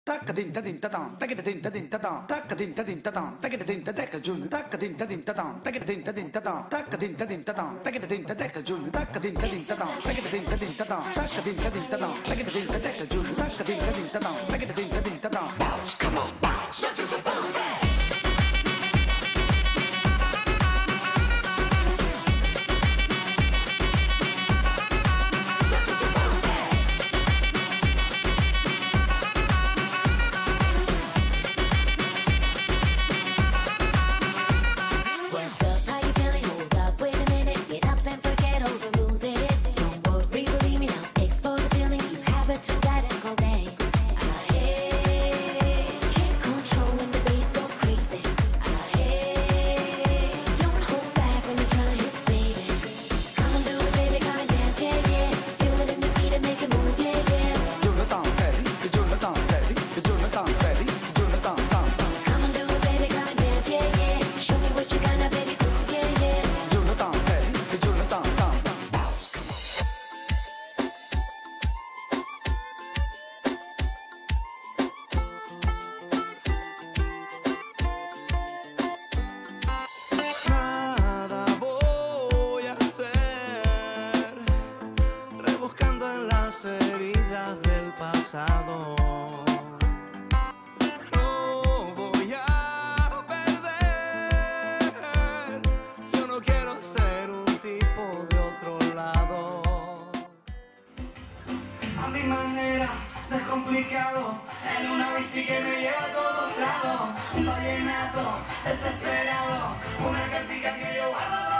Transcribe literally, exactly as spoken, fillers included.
Takadin tadin tadam, takadin tadin tadam, takadin tadin tadam, takadin tadeka jun, takadin tadin tadam, takadin tadin tadam, takadin tadin tadam, takadin tadeka jun, takadin tadin tadam, takadin tadin tadam, takadin tadin tadam, takadin tadeka jun, takadin tadin tadam, takadin tadin tadam. Bounce, come on, bounce, to the bone. Heridas del pasado, no voy a perder. Yo no quiero ser un tipo de otro lado. A mi manera, descomplicado, en una bici que me lleva a todos lados. Un vallenato desesperado, una cartica que yo guardo.